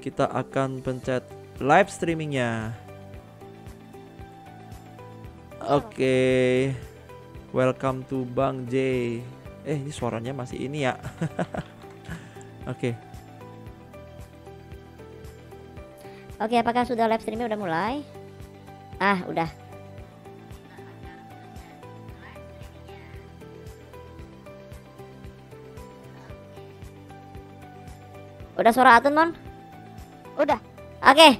kita akan pencet live streamingnya. Oke. Welcome to Bang J. Ini suaranya masih ini ya. Oke. Oke, apakah sudah live streaming udah mulai? Udah. Udah suara Atun, Mon? Udah. Oke.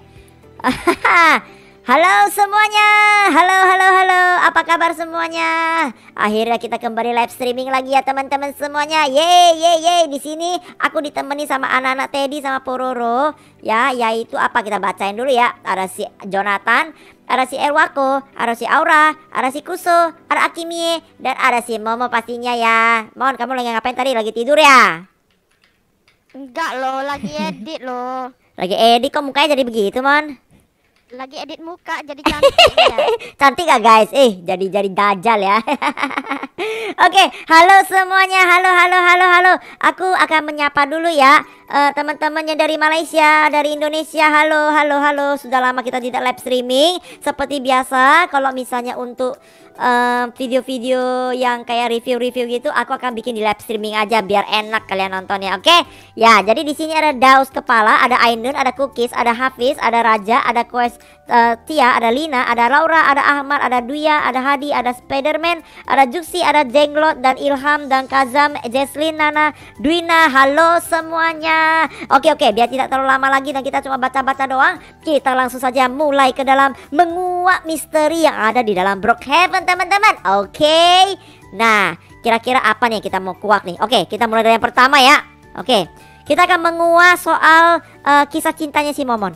Halo semuanya. Halo. Apa kabar semuanya? Akhirnya kita kembali live streaming lagi ya teman-teman semuanya. Yeay. Di sini aku ditemani sama anak-anak Teddy sama Pororo. Ya, yaitu apa, kita bacain dulu ya. Ada si Jonathan, ada si Erwako, ada si Aura, ada si Kuso, ada Akimie, dan ada si Momo pastinya ya. Mon, kamu lagi ngapain tadi? Lagi tidur ya? Enggak loh, lagi edit loh. Lagi edit, kok mukanya jadi begitu, Mon? Lagi edit muka jadi cantik ya. Cantik gak guys? Jadi dajal ya. Oke, halo semuanya. Halo. Aku akan menyapa dulu ya teman-temannya dari Malaysia, dari Indonesia. Halo. Sudah lama kita tidak live streaming. Seperti biasa, kalau misalnya untuk video-video yang kayak review gitu, aku akan bikin di live streaming aja biar enak kalian nontonnya. Oke? Ya, jadi di sini ada Daus kepala, ada Ainun, ada Cookies, ada Hafiz, ada Raja, ada Quest, Tia, ada Lina, ada Laura, ada Ahmad, ada Duya, ada Hadi, ada Spiderman, ada Juksi, ada Jenglot, dan Ilham, dan Kazam, Jesslyn, Nana, Dwina. Halo semuanya. Oke, biar tidak terlalu lama lagi dan kita cuma baca-baca doang, kita langsung saja mulai ke dalam menguak misteri yang ada di dalam Brookhaven teman-teman. Oke. Nah, kira-kira apa nih kita mau kuak nih? Oke, kita mulai dari yang pertama ya. Oke, kita akan menguak soal kisah cintanya si Momon.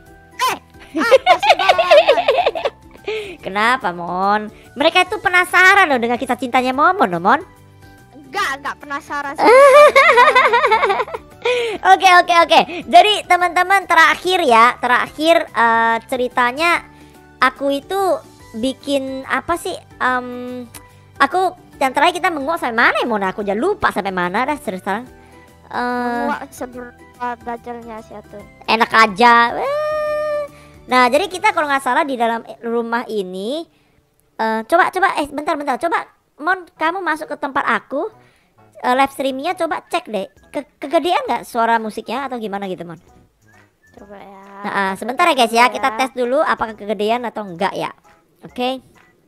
Kenapa, Mon? Mereka itu penasaran loh dengan kisah cintanya Momon loh, Mon. Enggak penasaran sih. Oke. Jadi teman-teman, terakhir ceritanya aku itu bikin apa sih? Aku yang terakhir kita menguak sampai mana ya, Mon? Aku udah lupa sampai mana dah sekarang. Menguak seberapa dajalnya si Atun. Enak aja. Nah, jadi kita kalau nggak salah di dalam rumah ini coba bentar. Coba Mon, kamu masuk ke tempat aku live streamingnya, coba cek deh kegedean nggak suara musiknya atau gimana gitu, Mon. Coba ya. Nah, sebentar ya guys ya, kita tes dulu apakah kegedean atau enggak ya. Oke.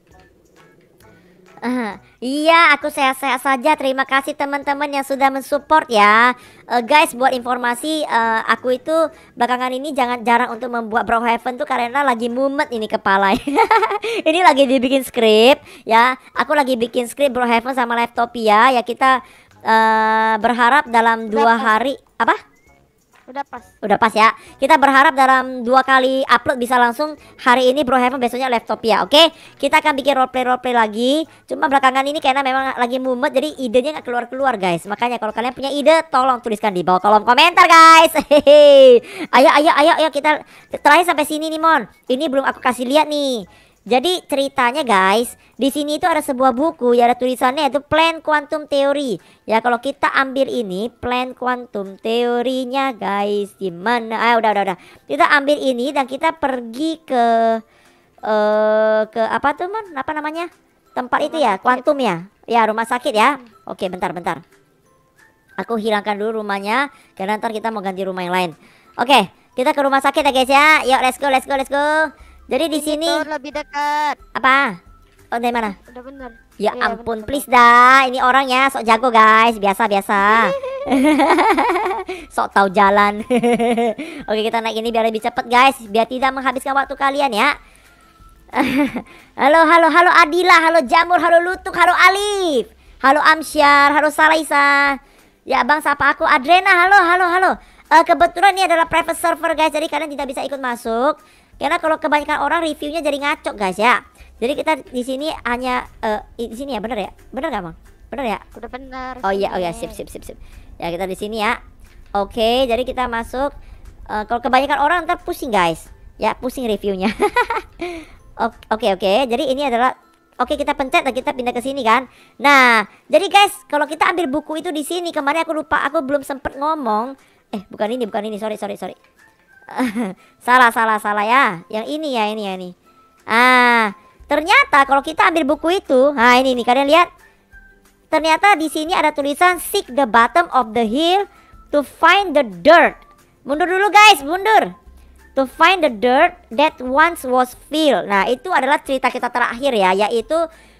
Iya, aku sehat-sehat saja. Terima kasih teman-teman yang sudah mensupport ya. Guys, buat informasi, aku itu belakangan ini jarang untuk membuat Brookhaven tuh karena lagi mumet ini kepala. Ini lagi dibikin skrip ya. Aku lagi bikin skrip Brookhaven sama Livetopia ya. Kita berharap dalam 2 hari apa? Udah pas ya. Kita berharap dalam 2 kali upload bisa langsung hari ini Brookhaven, besoknya Livetopia. Oke? Kita akan bikin roleplay lagi. Cuma belakangan ini karena memang lagi mumet, jadi idenya nggak keluar guys. Makanya kalau kalian punya ide, tolong tuliskan di bawah kolom komentar guys. Hehehe. Ayo kita terakhir sampai sini nih, Mon. Ini belum aku kasih lihat nih. Jadi ceritanya guys, di sini itu ada sebuah buku ya, ada tulisannya yaitu Plan Quantum Theory. Ya, kalau kita ambil ini Plan Quantum teorinya guys, gimana? Udah. Kita ambil ini dan kita pergi ke apa tuh, Mon? Apa namanya? Tempat itu ya, Quantum ya. Ya, rumah sakit ya. Oke, bentar. Aku hilangkan dulu rumahnya karena ntar kita mau ganti rumah yang lain. Oke, kita ke rumah sakit ya guys ya. Yuk, let's go. Jadi di sini lebih dekat. apa? Oh, dari mana? Udah bener. Ya Iya, ampun, bener. please dah. Ini orangnya sok jago guys, biasa. Sok tahu jalan. Oke, kita naik ini biar lebih cepet guys, biar tidak menghabiskan waktu kalian ya. Halo Adila, halo Jamur, halo Lutuk, halo Alif, halo Amsyar, halo Salaisa. Ya bang, sapa aku Adrena. Halo. Kebetulan ini adalah private server guys, jadi kalian tidak bisa ikut masuk. Karena kalau kebanyakan orang reviewnya jadi ngaco guys ya. Jadi kita di sini hanya di sini ya, bener ya? Bener gak, Bang? Bener ya? Udah bener. Oh iya, sip. Ya, kita di sini ya. Oke, jadi kita masuk. Kalau kebanyakan orang ntar pusing guys. Ya, pusing reviewnya. Oke. Jadi ini adalah kita pencet dan kita pindah ke sini kan. Nah, jadi guys, kalau kita ambil buku itu di sini, kemarin aku lupa, aku belum sempet ngomong. Bukan ini, sorry. Salah ya. Yang ini ya, ini ya nih. Ah, ternyata kalau kita ambil buku itu, nah ini nih kalian lihat. Ternyata di sini ada tulisan seek the bottom of the hill to find the dirt. Mundur dulu guys, mundur. To find the dirt that once was filled. Nah, itu adalah cerita kita terakhir ya, yaitu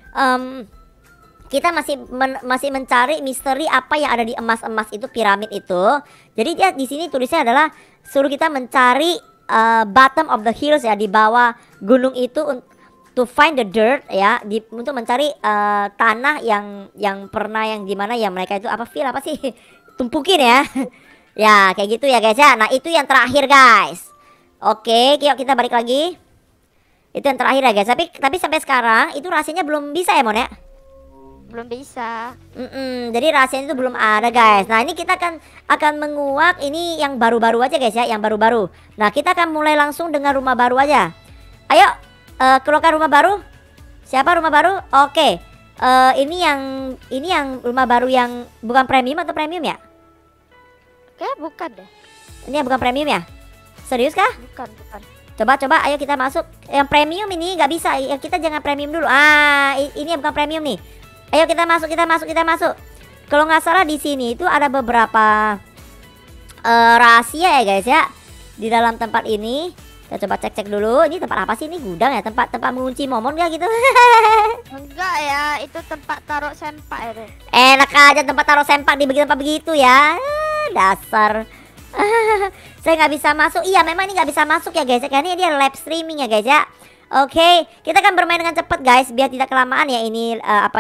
kita masih mencari misteri apa yang ada di emas-emas itu, piramid itu. Jadi dia di sini tulisnya adalah suruh kita mencari bottom of the hills ya, di bawah gunung itu, to find the dirt ya, untuk mencari tanah yang pernah yang dimana ya mereka itu apa fill apa sih tumpukin ya. Ya kayak gitu ya guys ya. Nah itu yang terakhir guys. Oke, yuk kita balik lagi. Itu yang terakhir ya guys. Tapi sampai sekarang itu rahasianya belum bisa ya Mon ya. Belum bisa. Jadi rahasianya itu belum ada guys. Nah ini kita akan menguak ini yang baru-baru aja guys ya, yang baru-baru. Nah kita akan mulai langsung dengan rumah baru aja. Ayo keluarkan rumah baru. Siapa rumah baru? Oke. Ini yang rumah baru yang bukan premium atau premium ya? Kayak bukan deh. Ini yang bukan premium ya? Serius kah? Bukan. Coba ayo kita masuk. Yang premium ini nggak bisa. Kita jangan premium dulu. Ini yang bukan premium nih. Ayo kita masuk. Kalau nggak salah di sini itu ada beberapa rahasia ya guys ya. Di dalam tempat ini. Kita coba cek dulu. Ini tempat apa sih? Ini gudang ya? Tempat mengunci momon ya gitu? Enggak ya, itu tempat taruh sempak itu. Enak aja tempat taruh sempak dibikin tempat begitu ya. Dasar. Saya nggak bisa masuk. Iya memang ini nggak bisa masuk ya guys. Karena ini dia live streaming ya guys ya. Oke, kita akan bermain dengan cepat guys, biar tidak kelamaan ya ini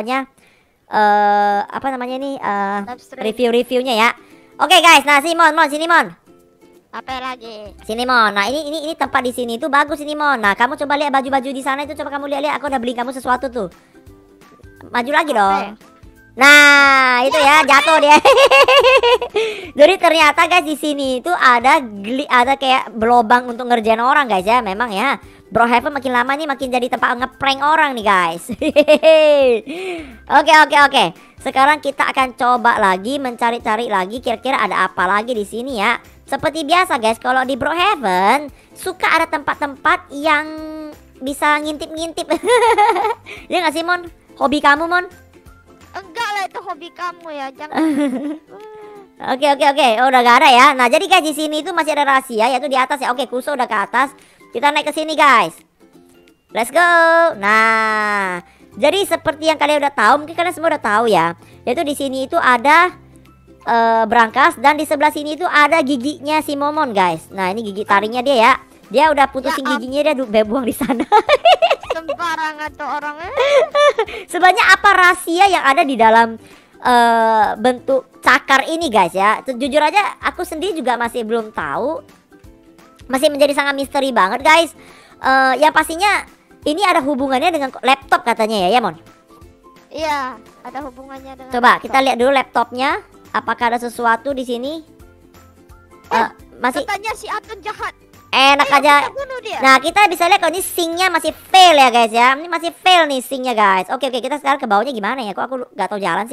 apa namanya ini review-reviewnya ya. Oke guys, nah sini Mon. Apa lagi? Sini Mon. Nah ini tempat di sini itu bagus ini Mon. Nah kamu coba lihat baju-baju di sana itu, coba kamu lihat. Aku udah beli kamu sesuatu tuh. Maju lagi dong. Nah, itu ya jatuh dia. Jadi ternyata guys di sini itu ada kayak berlobang untuk ngerjain orang guys ya. Memang ya. Bro Heaven makin lama nih makin jadi tempat ngeprank orang nih guys. Oke. Sekarang kita akan coba lagi mencari-cari lagi kira-kira ada apa lagi di sini ya. Seperti biasa guys, kalau di Bro Heaven suka ada tempat-tempat yang bisa ngintip-ngintip. Ya nggak sih Mon? Hobi kamu Mon? Enggak lah, itu hobi kamu ya, jangan. Oke. Oh, udah gak ada ya. Nah, jadi guys di sini itu masih ada rahasia yaitu di atas ya. Oke, Kuso udah ke atas. Kita naik ke sini guys. Let's go. Nah, jadi seperti yang kalian udah tahu, mungkin kalian semua udah tahu ya. Yaitu di sini itu ada brankas dan di sebelah sini itu ada giginya si Momon guys. Nah, ini gigi taringnya dia ya. Dia udah putusin giginya, dia buang di sana. Sembarangan tuh orangnya. Sebenarnya apa rahasia yang ada di dalam bentuk cakar ini guys ya. Jujur aja aku sendiri juga masih belum tahu. Masih menjadi sangat misteri banget guys. Yang pastinya ini ada hubungannya dengan laptop katanya ya Mon. Iya, ada hubungannya dengan Coba laptop. kita lihat dulu laptopnya. Apakah ada sesuatu di sini? Masih Katanya si Atun jahat. enak aja. Kita bunuh dia. Nah kita bisa lihat kalau ini sinknya masih fail ya guys ya. Ini masih fail nih sinknya guys. Oke kita sekarang ke bawahnya gimana ya? Kok aku gak tahu jalan sih.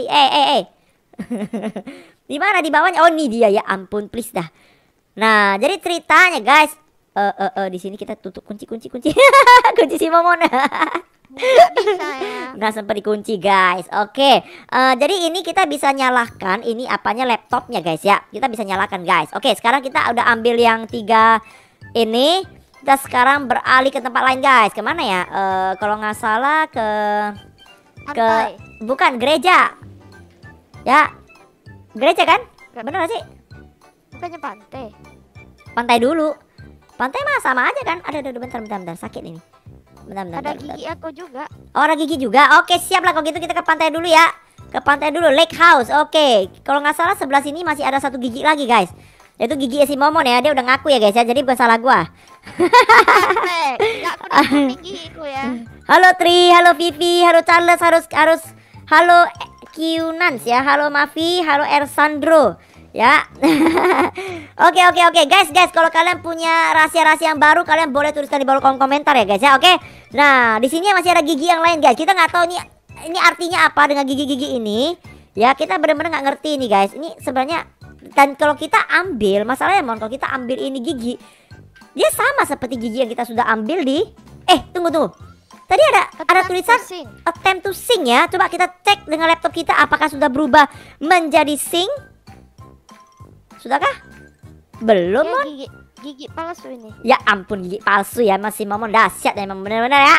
Di mana di bawahnya? Oh ini dia ya. Ampun please dah. Nah jadi ceritanya guys. Di sini kita tutup kunci. Kunci si Momon. Nggak bisa ya. Nggak sempat dikunci guys. Oke. Jadi ini kita bisa nyalakan ini apanya laptopnya guys ya. Kita bisa nyalakan guys. Oke sekarang kita udah ambil yang 3 ini. Kita sekarang beralih ke tempat lain guys. Kemana ya? Kalau nggak salah ke Pantai. bukan gereja. Ya gereja kan? Bener gak sih? Bukannya pantai. Pantai dulu. Pantai mah sama aja kan? Ada bentar sakit ini. Bentar. Ada gigi aku juga. Oh ada gigi juga. Oke siap lah kalau gitu kita ke pantai dulu ya. Ke pantai dulu Lake House. Oke. Kalau nggak salah sebelah sini masih ada 1 gigi lagi guys. Yaitu gigi si Momon ya. Dia udah ngaku ya guys ya. Jadi bukan salah gua. Nggak kuning gigiku ya. Halo Tri, halo Vivi, halo Charles, harus halo Qnans ya. Halo Mavi, halo Ersandro. Ya. Oke guys kalau kalian punya rahasia-rahasia yang baru kalian boleh tuliskan di bawah kolom komentar ya guys ya. Oke. Nah di sini masih ada gigi yang lain guys. Kita nggak tahu ini artinya apa dengan gigi-gigi ini. Ya kita benar-benar nggak ngerti ini guys. Ini sebenarnya dan kalau kita ambil masalahnya Mon, kalau kita ambil ini gigi Dia sama seperti gigi yang kita sudah ambil di tunggu. Tadi ada tulisan attempt to sync ya. Coba kita cek dengan laptop kita apakah sudah berubah menjadi sync. Sudahkah? Belum, Ya, Mon. gigi palsu ini. Ya ampun, gigi palsu ya, masih Momon dahsyat ya, emang bener-bener ya.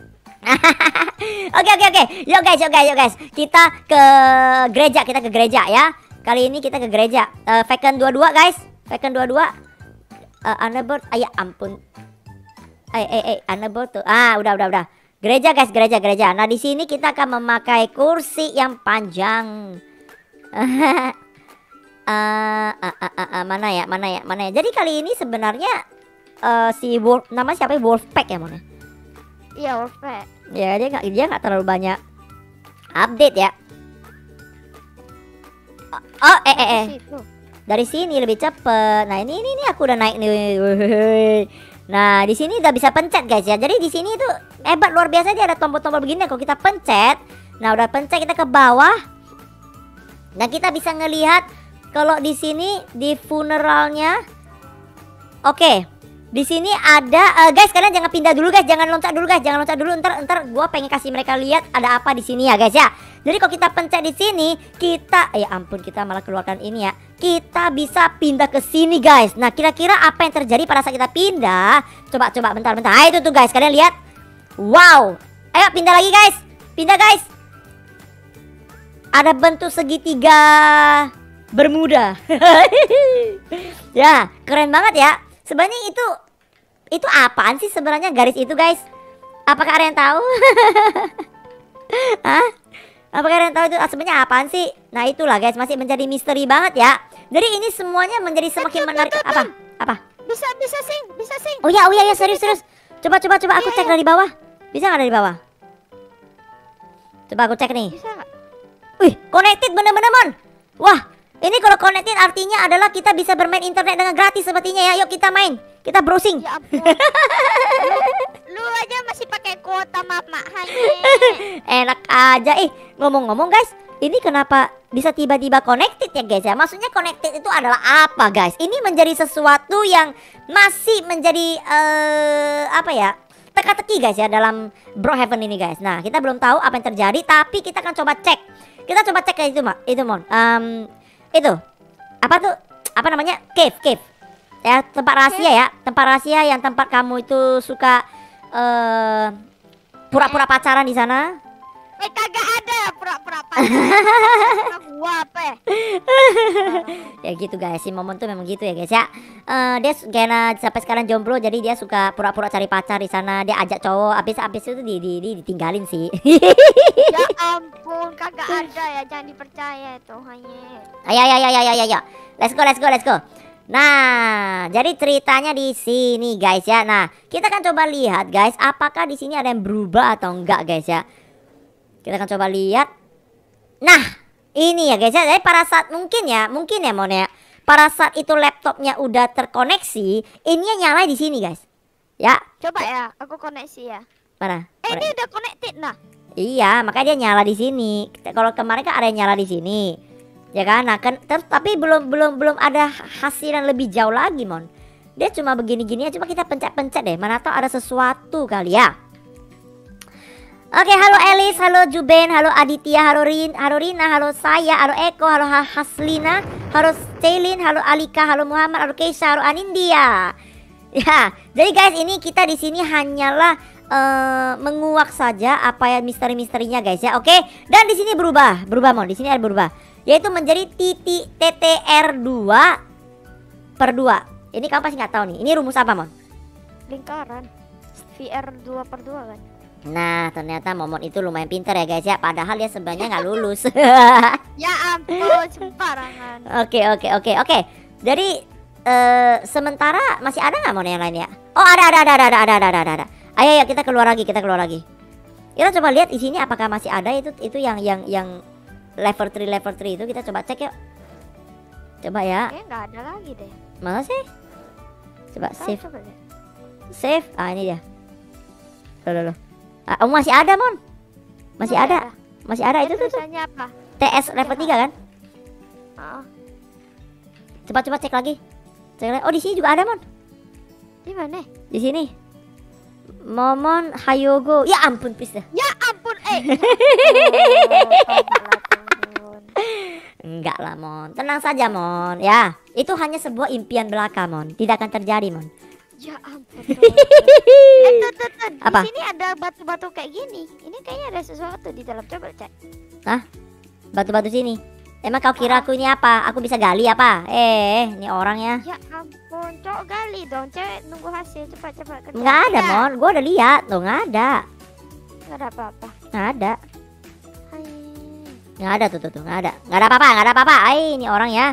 Oke. Yuk guys. Kita ke gereja ya. Kali ini kita ke gereja. Vacant 22 guys. Vacant 22. Unable. Ya ampun. Unable tuh. Udah. Gereja guys, gereja. Nah, di sini kita akan memakai kursi yang panjang. Mana ya. Jadi kali ini sebenarnya nama siapa ya? Wolfpack ya, Mon? Iya, Wolfpack. Ya, dia nggak terlalu banyak update ya. Situ. Dari sini lebih cepet. Nah, ini aku udah naik nih. Nah, di sini udah bisa pencet guys ya. Jadi di sini itu hebat luar biasa, dia ada tombol-tombol begini. Kalau kita pencet, nah udah pencet kita ke bawah. Nah, kita bisa ngelihat kalau di sini di funeralnya. Oke. Di sini ada guys, kalian jangan pindah dulu guys, jangan loncat dulu. Ntar gua pengen kasih mereka lihat ada apa di sini ya guys ya. Jadi kalau kita pencet di sini, kita kita malah keluarkan ini ya. Kita bisa pindah ke sini guys. Nah, kira-kira apa yang terjadi pada saat kita pindah? Coba bentar. Nah, itu tuh guys, kalian lihat. Wow. Ayo pindah lagi guys. Pindah guys. Ada bentuk segitiga Bermuda. Ya, keren banget ya. Sebenarnya itu apaan sih sebenarnya garis itu guys? Apakah ada yang tahu? Hah? Apakah ada yang tahu itu sebenarnya apaan sih? Nah, itulah guys, masih menjadi misteri banget ya. Jadi ini semuanya menjadi semakin menarik. Apa? Bisa sing. Oh ya, serius. Coba aku cek dari bawah. Bisa nggak dari bawah? Coba aku cek nih. Bisa nggak? Wih, connected bener-bener, Mon. Wah, ini kalau connected artinya adalah kita bisa bermain internet dengan gratis sepertinya ya. Yuk kita main. Kita browsing. Ya ampun. lu aja masih pakai kuota hanya. Enak aja. Ngomong-ngomong guys, ini kenapa bisa tiba-tiba connected ya guys ya? Maksudnya connected itu adalah apa guys? Ini menjadi sesuatu yang masih menjadi teka-teki guys ya dalam Brookhaven ini guys. Nah, kita belum tahu apa yang terjadi, tapi kita akan coba cek. Kita coba cek itu Mon. Itu apa tuh? Apa namanya? Cave. Ya, tempat rahasia ya. Tempat rahasia yang tempat kamu itu suka pura-pura pacaran di sana. Kagak ada pura-pura pacaran. Gua apa ya? Ya gitu guys, si Momon tuh memang gitu ya guys ya. Dia karena sampai sekarang jomblo, jadi dia suka pura-pura cari pacar di sana. Dia ajak cowok, habis itu ditinggalin sih. Ya ampun, kagak ada ya, jangan dipercaya itu hanya. Ayo. Let's go. Nah, jadi ceritanya di sini guys ya. Nah, kita akan coba lihat guys, apakah di sini ada yang berubah atau enggak guys ya. Kita akan coba lihat. Nah, ini ya guys ya. Jadi pada saat mungkin ya Mon ya. Pada saat itu laptopnya udah terkoneksi, ininya nyala di sini guys. Ya. Coba ya, aku koneksi ya. Mana? Ini udah connected nah. Iya, makanya dia nyala di sini. Kalau kemarin kan ada yang nyala di sini. Ya kan? Nah, tapi belum ada hasil yang lebih jauh lagi, Mon. Dia cuma begini-gini aja. Coba kita pencet-pencet deh. Mana tahu ada sesuatu kali ya. Oke, halo Elis, halo Juben, halo Aditya, halo Rina, halo saya, halo Eko, halo Haslina, halo Celine, halo Alika, halo Muhammad, halo Keisha, halo Anindya. Ya, jadi guys, ini kita di sini hanyalah menguak saja apa yang misteri-misterinya guys ya. Oke, dan di sini berubah Mon, di sini ada berubah, yaitu menjadi titik TTR 2/2. Ini kamu pasti nggak tahu nih. Ini rumus apa, Mon? Lingkaran VR 2/2 kan. Nah, ternyata Momon itu lumayan pintar ya guys ya. Padahal dia sebenarnya nggak lulus. Ya ampun, sembarangan. Oke. Jadi sementara masih ada nggak Mon yang lain ya? Oh, ada. Ayo kita keluar lagi. Kita coba lihat di sini apakah masih ada itu yang level 3 itu. Kita coba cek yuk. Coba ya. Kayaknya nggak ada lagi deh. Mana sih? Coba save. Coba deh. Save. Ini dia. Loh. Oh, masih ada Mon. Masih ada itu tuh. Tulisannya apa? TS level 3 kan? Oh. Coba cek lagi. Oh, di sini juga ada Mon. Di Di mana? Di sini. Momon Hayogo. Ya ampun, please dah. Ya ampun, Enggak lah, Mon. Tenang saja, Mon. Ya, itu hanya sebuah impian belaka, Mon. Tidak akan terjadi, Mon. Ya ampun. Tuh. Apa? Di sini ada batu-batu kayak gini. Ini kayaknya ada sesuatu di dalam. Coba cek. Batu-batu sini. Emang kau kira aku ini apa? Aku bisa gali apa? Ini orangnya. Ya ampun, cowok gali dong. Cewek nunggu hasil. Cepat kerja. Nggak ada, Mon. Gua udah lihat. Tuh, nggak ada. Nggak ada apa-apa. Nggak ada. Hai. Nggak ada tuh. Nggak ada. Nggak ada apa-apa. Nggak ada apa-apa. Ini orang ya.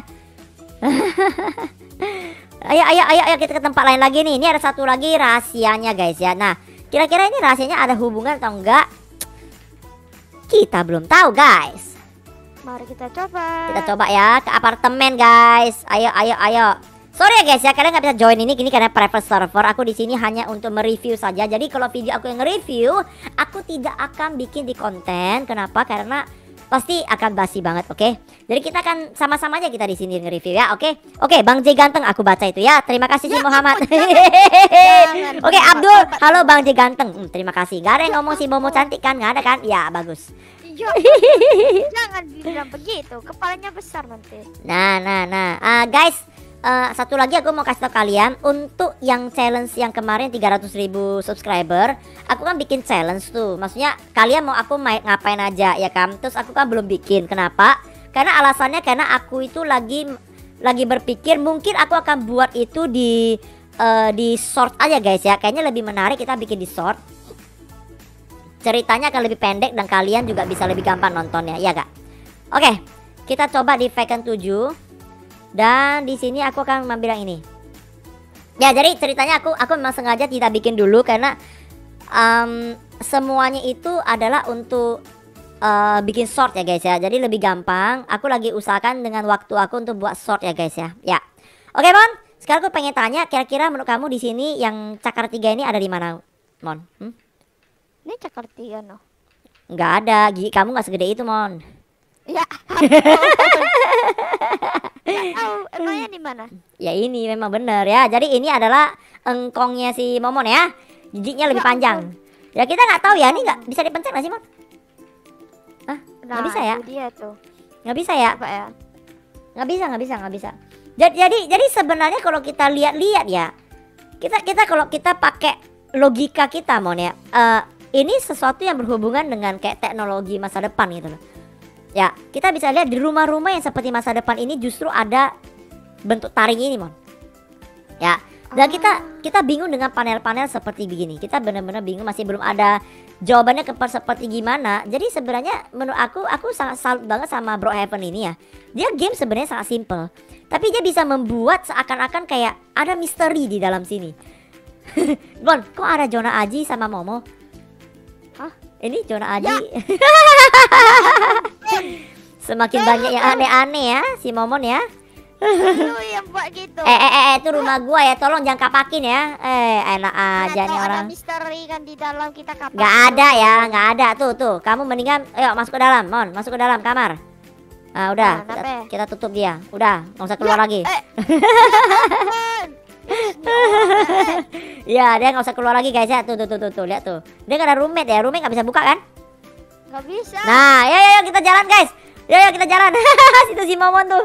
Ayo kita ke tempat lain lagi nih. Ini ada satu lagi rahasianya, guys ya. Nah, kira-kira ini rahasianya ada hubungan atau enggak? Kita belum tahu, guys. Mari kita coba. Kita coba ya ke apartemen, guys. Ayo. Sorry ya guys ya, kalian nggak bisa join ini karena private server. Aku di sini hanya untuk mereview saja. Jadi kalau video aku yang nge-review, aku tidak akan bikin di konten. Kenapa? Karena pasti akan basi banget, oke? Jadi kita akan sama-sama aja kita di sini nge-review ya, oke? Oke, Bang J ganteng, aku baca itu ya. Terima kasih si Muhammad. Oke, Abdul, halo Bang J ganteng. Terima kasih. Gak ada yang ngomong si Momo cantik kan? Nggak ada kan? Ya, bagus. Ya, jangan bilang begitu. Kepalanya besar nanti. Nah. Guys, satu lagi aku mau kasih tau kalian. Untuk yang challenge yang kemarin 300.000 subscriber, aku kan bikin challenge tuh. Maksudnya kalian mau aku ngapain aja ya kan. Terus aku kan belum bikin. Kenapa? Karena alasannya karena aku itu lagi berpikir mungkin aku akan buat itu di short aja guys ya. Kayaknya lebih menarik kita bikin di short. Ceritanya akan lebih pendek dan kalian juga bisa lebih gampang nontonnya, ya gak? Oke, kita coba di Vacant 7. Dan di sini aku akan mengambil yang ini. Ya, jadi ceritanya aku memang sengaja tidak bikin dulu karena semuanya itu adalah untuk bikin short ya guys ya. Jadi lebih gampang. Aku lagi usahakan dengan waktu aku untuk buat short ya guys ya. Ya. Oke, Mon. Sekarang aku pengen tanya, kira-kira menurut kamu di sini yang cakar 3 ini ada di mana, Mon? Ini cakar 3 no. Nggak ada, gigi kamu nggak segede itu, Mon. Ya. Tahu, emangnya di mana? Ya ini memang benar ya. Jadi ini adalah engkongnya si Momon ya. Giginya lebih panjang. Ya kita nggak tahu ya, ini nggak bisa dipencet nggak sih, Mon? Nggak bisa ya? Itu dia tuh. Nggak bisa ya? Coba ya. Nggak bisa. Jadi sebenarnya kalau kita lihat-lihat ya, kita kalau kita pakai logika kita, Mon ya. Ini sesuatu yang berhubungan dengan kayak teknologi masa depan gitu loh. Ya, kita bisa lihat di rumah-rumah yang seperti masa depan ini justru ada bentuk taring ini, Mon. Ya, dan kita bingung dengan panel-panel seperti begini. Kita benar-benar bingung, masih belum ada jawabannya seperti gimana. Jadi sebenarnya menurut aku sangat salut banget sama Bro Heaven ini ya. Dia game sebenarnya sangat simple, tapi dia bisa membuat seakan-akan kayak ada misteri di dalam sini. Bon, kok ada Jonah Aji sama Momo? Hah? Ini Jonah Aji. Ya. Semakin banyak yang aneh-aneh ya si Momon ya. Lu yang buat gitu. Itu rumah gua ya, tolong jangan kapakin ya. Enak aja nih orang. Ada misteri kan di dalam, kita kapan? Nggak ada ya, nggak ada. Tuh. Kamu mendingan ayo masuk ke dalam, Mon. Masuk ke dalam kamar. Nah, udah. Kita tutup dia. Udah, nggak usah keluar lagi. Ya, dia nggak usah keluar lagi guys ya. Tuh, lihat tuh. Dia nggak ada roommate ya. Roommate nggak bisa buka kan? Nggak bisa. Nah, ya kita jalan guys. Ya kita jalan. Situ si Momon tuh.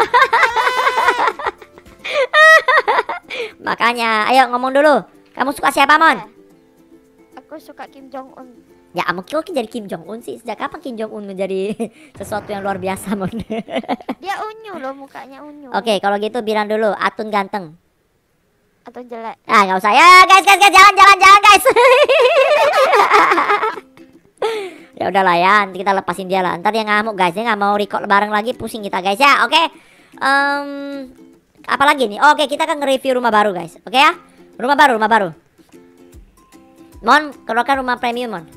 Makanya, ayo ngomong dulu. Kamu suka siapa, Mon? Aku suka Kim Jong Un. Ya, kamu kok jadi Kim Jong Un sih? Sejak kapan Kim Jong Un menjadi sesuatu yang luar biasa, Mon? Dia unyu loh, mukanya unyu. Oke, kalau gitu bilang dulu, Atun ganteng. Atau jelek. Ah, nggak usah ya, guys, jalan guys. Ya udahlah ya, nanti kita lepasin dia lah. Ntar dia ngamuk guys, dia nggak mau record bareng lagi, pusing kita guys ya. Oke. Apa lagi nih? Oke, kita akan nge-review rumah baru guys. Oke ya? Rumah baru. Mon, keluarkan rumah premium, Mon.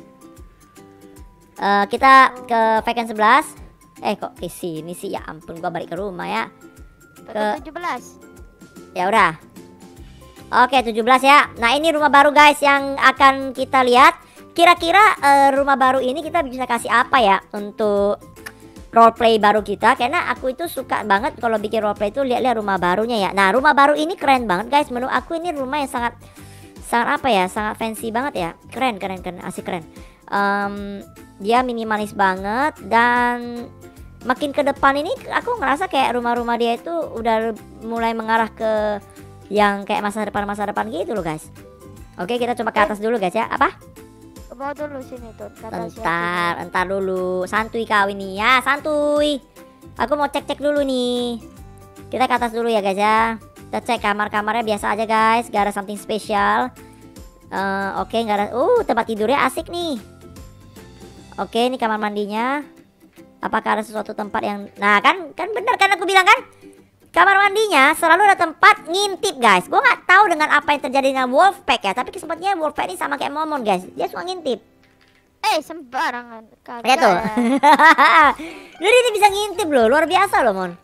Kita ke Vacant 11. Kok ke sini sih? Ya ampun, gua balik ke rumah ya. Ke 17. Ya udah. Oke, 17 ya. Nah, ini rumah baru guys yang akan kita lihat. Kira-kira rumah baru ini kita bisa kasih apa ya untuk roleplay baru kita, karena aku itu suka banget kalau bikin roleplay itu lihat-lihat rumah barunya ya. Nah, rumah baru ini keren banget guys. Menurut aku ini rumah yang sangat apa ya, sangat fancy banget ya. Keren, asik keren. Dia minimalis banget, dan makin ke depan ini aku ngerasa kayak rumah-rumah dia itu udah mulai mengarah ke yang kayak masa depan gitu loh guys. Oke, kita coba ke atas dulu guys ya. Apa? Ke bawah dulu sini tuh. Entar dulu. Santuy kau ini ya, santuy. Aku mau cek dulu nih. Kita ke atas dulu ya guys ya. Kita cek kamar-kamarnya biasa aja guys, gak ada something spesial. Oke, gak ada. Tempat tidurnya asik nih. Oke, ini kamar mandinya. Apakah ada sesuatu tempat yang... Nah kan bener kan aku bilang kan, kamar mandinya selalu ada tempat ngintip guys. Gue nggak tahu dengan apa yang terjadi dengan Wolfpack ya, tapi sepertinya Wolfpack ini sama kayak Momon guys, dia suka ngintip. Sembarangan. Kagak Ya tuh. ya. Jadi dia bisa ngintip loh, luar biasa loh Mon.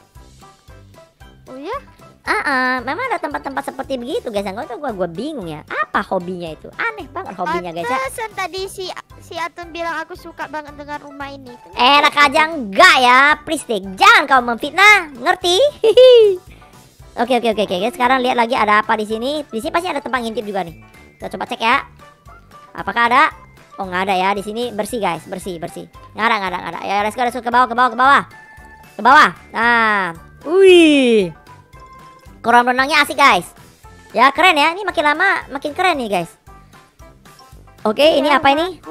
Oh ya? Memang ada tempat-tempat seperti begitu guys. Yang gue bingung ya, apa hobinya itu? Aneh banget hobinya guys ya. Pantesan tadi si Atun bilang aku suka banget dengan rumah ini. Enak aja enggak ya, please deh, jangan kau memfitnah, ngerti? Oke. Sekarang lihat lagi ada apa di sini. Di sini pasti ada tempat ngintip juga nih. Kita coba cek ya. Apakah ada? Oh nggak ada ya, di sini bersih guys, bersih. Nggak ada. Ya let's go ke bawah. Nah, wih. Kolam renangnya asik guys. Ya keren ya, ini makin lama makin keren nih guys. Oke, ini apa ini?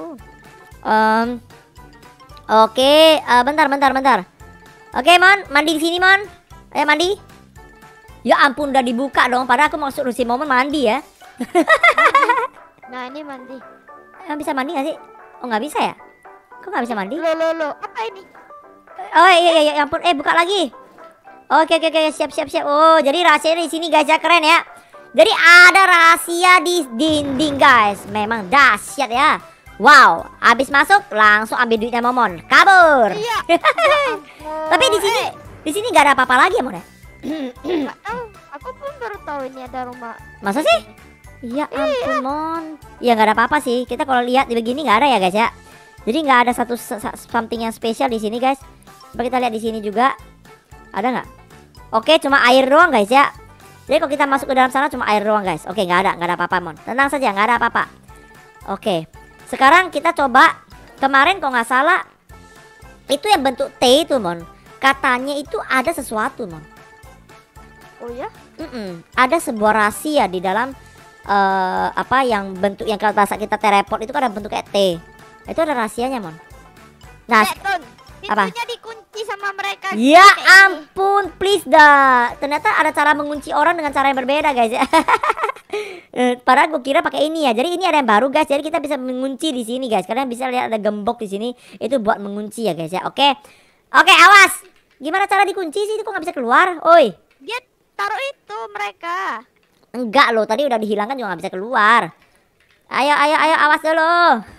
Oke, bentar. Oke, Mon, mandi di sini, Mon. Ayo mandi. Ya ampun, udah dibuka dong. Padahal aku maksud si Momon mandi ya. Nah, ini mandi. Emang bisa mandi gak sih? Oh, nggak bisa ya? Kok nggak bisa mandi? Lo, apa ini? Oh iya, ya ampun. Buka lagi. Oke, siap. Oh, jadi rahasianya di sini guys ya, keren ya. Jadi ada rahasia di dinding guys. Memang dahsyat ya. Wow, habis masuk langsung ambil duitnya Momon, kabur. Iya. Tapi di sini nggak ada apa-apa lagi ya Mon ya? Nggak tahu. Aku pun baru tahu ini ada rumah. Masa sih? Ya ampun Mon. Ya nggak ada apa-apa sih. Kita kalau lihat di begini nggak ada ya guys ya. Jadi nggak ada something yang spesial di sini guys. Coba kita lihat di sini juga. Ada nggak? Oke, cuma air doang guys ya. Jadi kalau kita masuk ke dalam sana cuma air doang guys. Oke, nggak ada apa-apa Mon. Tenang saja, nggak ada apa-apa. Oke, sekarang kita coba. Kemarin kalau nggak salah itu yang bentuk T itu Mon, katanya itu ada sesuatu Mon. Oh ya? Ada sebuah rahasia di dalam apa yang bentuk yang kalau bahasa kita teleport itu kan ada bentuk kayak T. Itu ada rahasianya Mon. Nah, Pintunya dikunci sama mereka. Ya ampun, please dah. Ternyata ada cara mengunci orang dengan cara yang berbeda guys ya. Padahal gue kira pakai ini ya. Jadi ini ada yang baru guys. Jadi kita bisa mengunci di sini guys. Kalian bisa lihat ada gembok di sini. Itu buat mengunci ya guys ya. Oke, awas. Gimana cara dikunci sih? Itu kok nggak bisa keluar? Oi. Dia taruh itu mereka. Enggak loh. Tadi udah dihilangkan juga nggak bisa keluar. Ayo, awas dulu.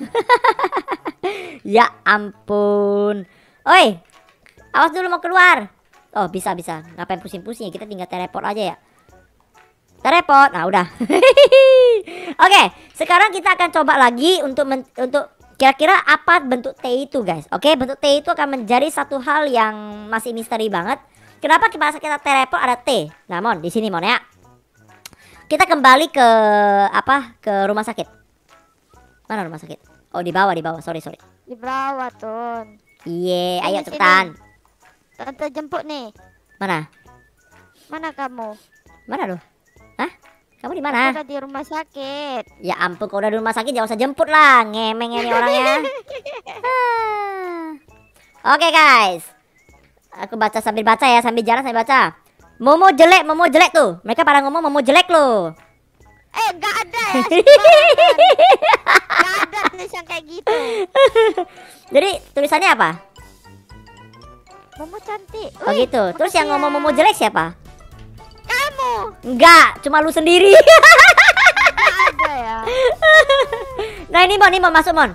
Ya ampun. Oi, awas dulu mau keluar. Oh bisa. Ngapain pusing-pusing ya, kita tinggal teleport aja ya. Teleport, nah udah. Oke, sekarang kita akan coba lagi untuk kira-kira apa bentuk T itu guys. Oke, bentuk T itu akan menjadi satu hal yang masih misteri banget. Kenapa kita teleport ada T? Nah Mon, di sini Mon ya. Kita kembali ke ke rumah sakit. Mana rumah sakit? Oh di bawah, sorry. Di bawah Tun. Iya, ayo cepetan. Tante jemput nih. Mana kamu? Mana lu? Hah? Kamu di mana? Aku udah di rumah sakit. Ya ampun, kalau udah di rumah sakit jangan usah jemput lah. Ngemeng ini orangnya. Oke guys. Aku baca sambil baca ya, sambil jalan sambil baca. Momo jelek tuh. Mereka pada ngomong Momo jelek loh. Gak ada ya. Gak ada tulisan kayak gitu. Jadi tulisannya apa? Momo cantik. Oh gitu. Terus yang ngomong Momo jelek siapa? Kamu. Enggak, cuma lu sendiri. Gak ada ya. Nah ini Mon masuk Mon.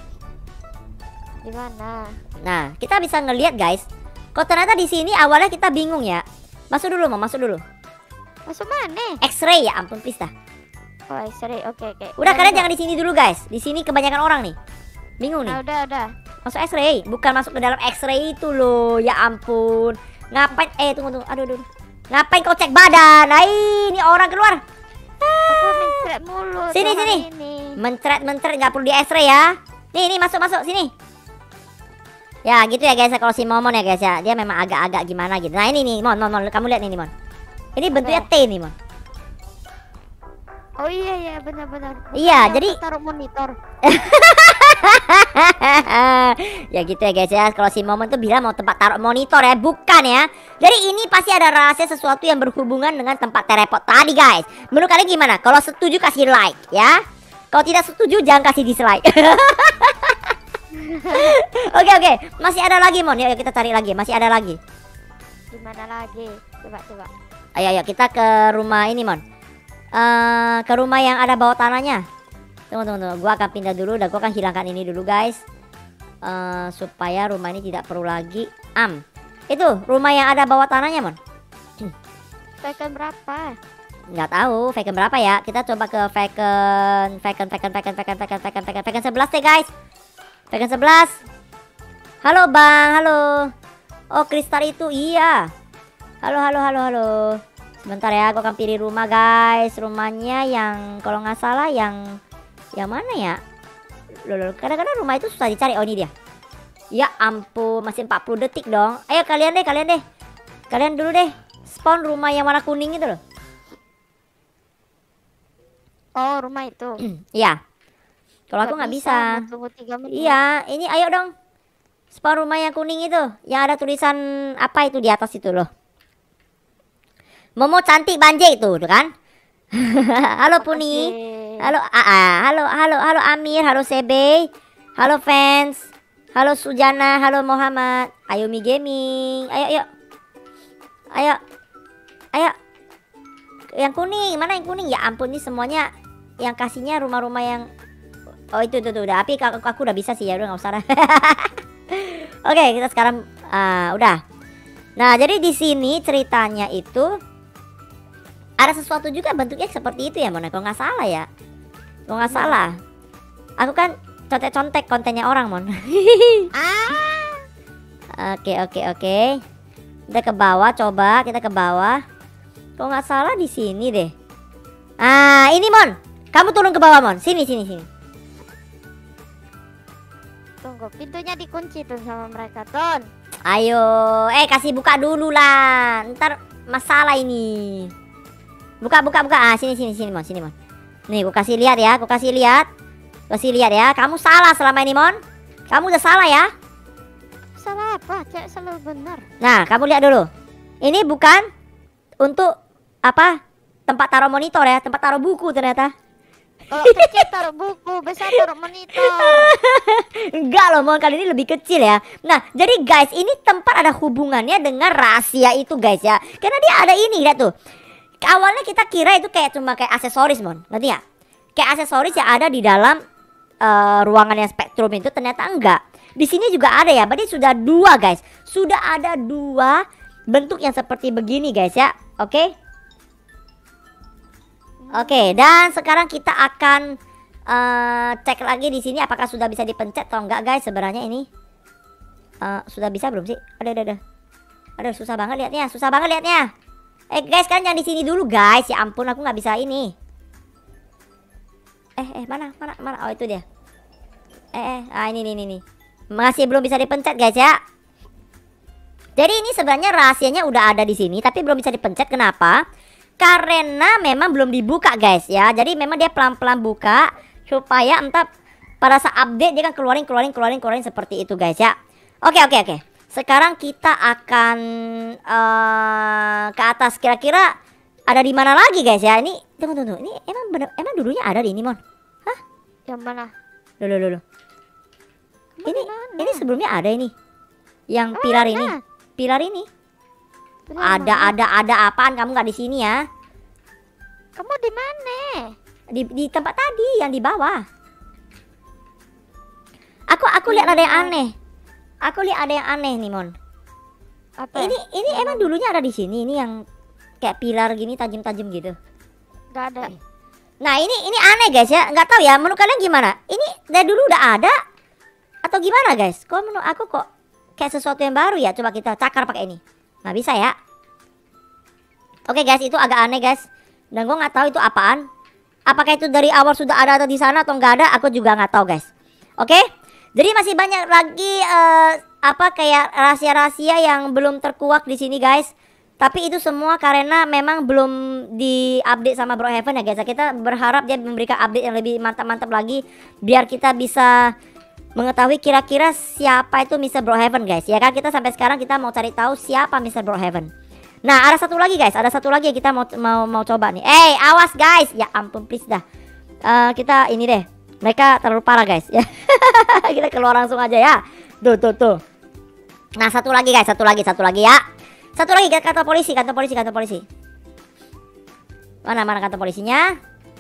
Di mana? Nah kita bisa ngelihat guys. Kok ternyata di sini awalnya kita bingung ya. Masuk dulu. Masuk mana? X-ray ya ampun please dah. Oh X-ray, oke. Udah kalian jangan di sini dulu guys. Di sini kebanyakan orang nih. Bingung nih. Nah, udah. Masuk X-ray, bukan masuk ke dalam X-ray itu loh. Ya ampun. Ngapain? Tunggu. Aduh. Ngapain kau cek badan? Nah, ini orang keluar. Aku mencret mulu. Sini. Mencret nggak perlu di X-ray ya. Nih masuk sini. Ya gitu ya guys ya, kalau si Momon ya guys ya, dia memang agak-agak gimana gitu. Nah ini nih Mon, kamu lihat nih Mon. Ini bentuknya T nih Mon. Oh iya benar. Iya, Yang jadi taruh monitor. ya gitu ya guys ya, kalau si Momon tuh bilang mau tempat taruh monitor ya, bukan ya. Jadi ini pasti ada rahasia sesuatu yang berhubungan dengan tempat teleport tadi guys. Menurut kalian gimana? Kalau setuju kasih like ya. Kalau tidak setuju jangan kasih dislike. Oke. Masih ada lagi Mon. Yuk kita cari lagi. Masih ada lagi. Gimana lagi? Coba. Ayo kita ke rumah ini Mon. Ke rumah yang ada bawah tanahnya. Tunggu. Gua akan pindah dulu dan gua akan hilangkan ini dulu guys. Supaya rumah ini tidak perlu lagi. Itu rumah yang ada bawah tanahnya Mon. Second berapa? Nggak tahu Vacant berapa ya. Kita coba ke Vacant 11 deh guys. Vacant 11. Halo bang, halo. Oh kristal itu, iya. Halo. Sebentar ya, aku akan pilih rumah guys. Rumahnya yang kalau nggak salah yang mana ya? Loh, kadang-kadang rumah itu susah dicari. Oh ini dia. Ya ampun, masih 40 detik dong. Ayo kalian deh. Kalian dulu deh. Spawn rumah yang warna kuning itu loh. Oh rumah itu. Iya. Kalau aku nggak bisa. Tunggu 3 menit. Iya, ini ayo dong. Spawn rumah yang kuning itu, yang ada tulisan apa itu di atas itu loh. Momo cantik banje itu, tuh kan? Halo Puni. Halo halo Amir, halo Sebe. Halo fans. Halo Sujana, halo Muhammad. Ayo Mi Gaming. Ayo. Yang kuning, mana yang kuning? Ya ampun, ini semuanya yang kasihnya rumah-rumah yang oh itu udah. Tapi aku udah bisa sih ya, udah nggak usah. Oke, kita sekarang udah. Nah, jadi di sini ceritanya itu ada sesuatu juga bentuknya seperti itu ya, Mon. Kalau nggak salah ya. Kalau nggak salah. Aku kan contek-contek kontennya orang, Mon. Oke. Kita ke bawah, coba kita ke bawah. Kalau nggak salah di sini deh. Ini Mon. Kamu turun ke bawah, Mon. Sini. Tunggu, pintunya dikunci tuh sama mereka, Ton. Ayo, kasih buka dulu lah. Ntar masalah ini. Buka. Sini, Mon. Nih, aku kasih lihat ya. Kamu salah selama ini, Mon. Kamu udah salah ya. Salah apa? Cek selalu benar. Nah, kamu lihat dulu. Ini bukan untuk apa? Tempat taruh monitor ya, tempat taruh buku ternyata. Kalau kecil taruh buku, besar taruh monitor. Enggak loh, Mon, kali ini lebih kecil ya. Nah, jadi guys, ini tempat ada hubungannya dengan rahasia itu guys ya. Karena dia ada ini, lihat tuh. Awalnya kita kira itu cuma kayak aksesoris, Mon. Ngerti ya? Kayak aksesoris yang ada di dalam ruangan yang spektrum itu, ternyata enggak. Di sini juga ada ya. Berarti sudah 2 guys. Sudah ada 2 bentuk yang seperti begini guys ya. Oke. Oke, dan sekarang kita akan cek lagi di sini apakah sudah bisa dipencet atau enggak guys. Sebenarnya ini sudah bisa belum sih? Aduh, susah banget liatnya. Guys, kan yang di sini dulu guys. Ya ampun, aku nggak bisa ini. Mana? Oh itu dia. Ini. Masih belum bisa dipencet guys ya. Jadi ini sebenarnya rahasianya udah ada di sini, tapi belum bisa dipencet. Kenapa? Karena memang belum dibuka guys ya. Jadi memang dia pelan-pelan buka supaya entah pada saat update dia kan keluarin seperti itu guys ya. Oke. Sekarang kita akan ke atas. Kira-kira ada di mana lagi guys ya? Ini tunggu. Ini emang dulunya ada di ini, Mon? Hah? Yang mana? Loh. Ini sebelumnya ada ini. Yang pilar ini. Pilar ini. Ada apaan kamu nggak di sini ya? Kamu di mana? Di tempat tadi yang di bawah. Aku lihat ada yang aneh. Nih, Mon. Apa? Ini emang dulunya ada di sini. Ini yang kayak pilar gini tajam-tajam gitu. Gak ada. Nah, ini aneh guys ya. Nggak tahu ya. Menurut kalian gimana? Ini dari dulu udah ada atau gimana guys? Kok menurut aku kok kayak sesuatu yang baru ya? Coba kita cakar pakai ini. Nggak bisa ya? Oke guys, itu agak aneh guys. Dan gue nggak tahu itu apaan. Apakah itu dari awal sudah ada atau di sana atau nggak ada? Aku juga nggak tahu guys. Oke? Jadi masih banyak lagi kayak rahasia-rahasia yang belum terkuak di sini guys. Tapi itu semua karena memang belum di-update sama Bro Heaven ya guys. Kita berharap dia memberikan update yang lebih mantap-mantap lagi biar kita bisa mengetahui kira-kira siapa itu Mr. Bro Heaven guys. Ya kan, kita sampai sekarang kita mau cari tahu siapa Mr. Bro Heaven. Nah, ada satu lagi guys, ada satu lagi yang kita mau coba nih. Awas guys. Ya ampun please dah. Kita ini deh. Mereka terlalu parah guys ya. Kita keluar langsung aja ya. Tuh. Nah, satu lagi guys, satu lagi ya. Satu lagi kantor polisi. Mana kantor polisinya?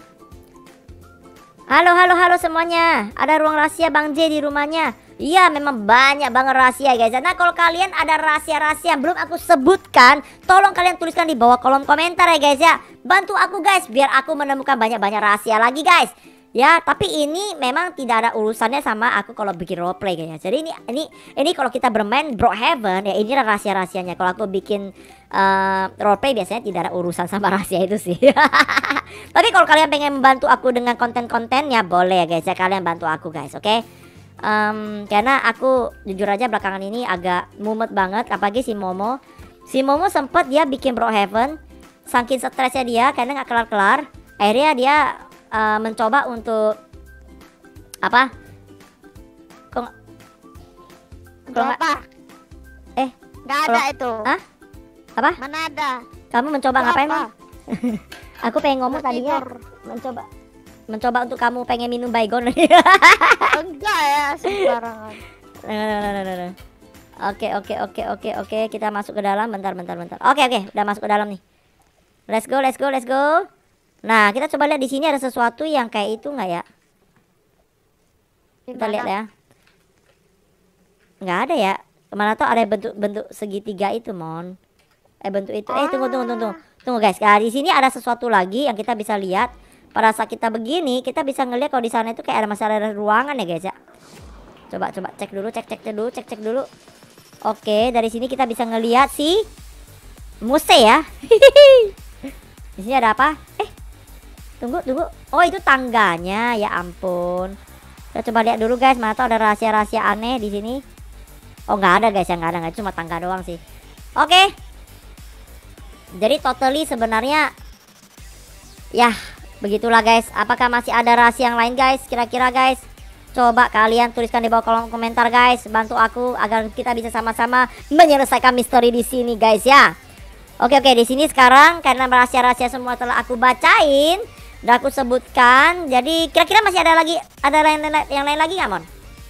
Halo semuanya. Ada ruang rahasia Bang J di rumahnya. Iya, memang banyak banget rahasia guys. Nah, kalau kalian ada rahasia-rahasia yang belum aku sebutkan, tolong kalian tuliskan di bawah kolom komentar ya guys ya. Bantu aku guys biar aku menemukan banyak-banyak rahasia lagi guys. Ya, tapi ini memang tidak ada urusannya sama aku kalau bikin roleplay kayaknya. Jadi ini kalau kita bermain Bro Heaven ya, ini rahasia-rahasianya. Kalau aku bikin roleplay biasanya tidak ada urusan sama rahasia itu sih. Tapi kalau kalian pengen membantu aku dengan konten-kontennya, boleh ya guys ya, kalian bantu aku guys, oke? Karena aku jujur aja belakangan ini agak mumet banget, apalagi si Momo. Si Momo sempet dia bikin Bro Heaven, saking stresnya dia karena nggak kelar-kelar. Akhirnya dia mencoba untuk apa? Nggak ada itu. Hah? Apa? Mana ada? Kamu mencoba Itu ngapain, apa? Mam? Aku pengen ngomong tadinya Tidur. mencoba untuk kamu pengen minum baygon. Enggak ya, sembarangan. Nah. Oke, kita masuk ke dalam. Bentar. Oke, udah masuk ke dalam nih. Let's go. Nah, kita coba lihat di sini ada sesuatu yang kayak itu nggak ya? Kita lihat ya. Nggak ada ya. Kemana tuh ada bentuk segitiga itu, Mon. Bentuk itu. Tunggu guys. Nah, di sini ada sesuatu lagi yang kita bisa lihat. Pada saat kita begini, kita bisa ngelihat kalau di sana itu kayak ada ruangan ya guys ya. Coba cek dulu. Oke, dari sini kita bisa ngelihat si Muse ya. Di sini ada apa? Tunggu. Oh, itu tangganya. Ya ampun. Kita coba lihat dulu guys, mana tahu ada rahasia-rahasia aneh di sini. Oh, nggak ada guys ya, nggak ada. Cuma tangga doang sih. Oke. Jadi totally sebenarnya ya begitulah guys. Apakah masih ada rahasia yang lain guys? Kira-kira guys. Coba kalian tuliskan di bawah kolom komentar guys. Bantu aku agar kita bisa sama-sama menyelesaikan misteri di sini guys ya. Oke, di sini sekarang karena rahasia-rahasia semua telah aku bacain, udah aku sebutkan. Jadi kira-kira masih ada yang lain lagi nggak, Mon?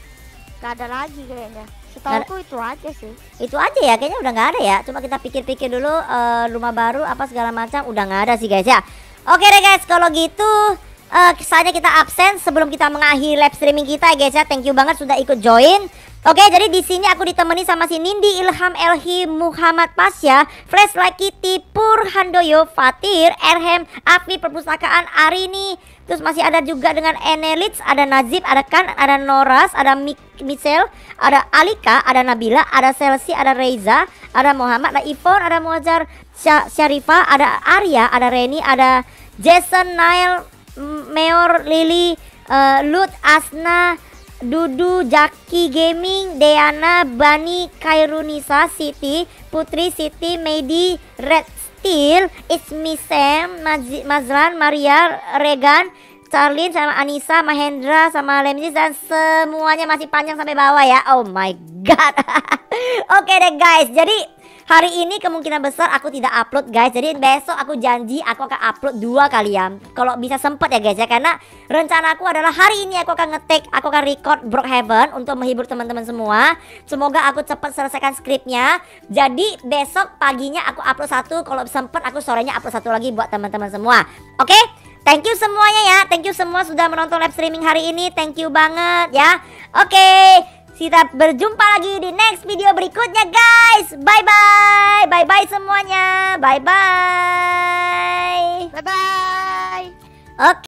Gak ada lagi kayaknya. Setahuku itu aja sih. Itu aja ya, kayaknya udah nggak ada ya. Coba kita pikir-pikir dulu, rumah baru apa segala macam udah nggak ada sih guys ya. Oke deh guys, kalau gitu saatnya kita absen sebelum kita mengakhiri live streaming kita ya guys ya. Thank you banget sudah ikut join. Oke, jadi di sini aku ditemani sama si Nindi, Ilham, Elhi, Muhammad Pasya, Flashlight Kitty, Pur Handoyo, Fatir, Erhem, Afi, Perpustakaan, Arini. Terus masih ada juga dengan Enelits, ada Nazib, ada Kan, ada Noras, ada Michelle, ada Alika, ada Nabila, ada Selsi, ada Reza, ada Muhammad, ada Ivon, ada Muazzar, Syarifah, ada Arya, ada Reni, ada Jason, Nail, Meor, Lily, Lut, Asna, Dudu, Jaki Gaming, Deana, Bani, Kairunisa, Siti, Putri, Siti, Medi, Red Steel, Ismi Sam, Mazlan, Maria, Regan, Charlene, sama Anissa, Mahendra, sama Lemnis, dan semuanya masih panjang sampai bawah ya. Oh my god. Oke deh guys, jadi hari ini kemungkinan besar aku tidak upload guys. Jadi besok aku janji aku akan upload 2 kali ya. Kalau bisa sempet ya guys ya. Karena rencana aku adalah hari ini aku akan ngetik, aku akan record Bro Heaven untuk menghibur teman-teman semua. Semoga aku cepat selesaikan skripnya. Jadi besok paginya aku upload 1. Kalau sempet aku sorenya upload 1 lagi buat teman-teman semua. Oke? Thank you semuanya ya. Thank you semua sudah menonton live streaming hari ini. Thank you banget ya. Oke. Kita berjumpa lagi di next video berikutnya guys. Bye bye. Bye bye semuanya. Bye bye. Bye bye. Oke.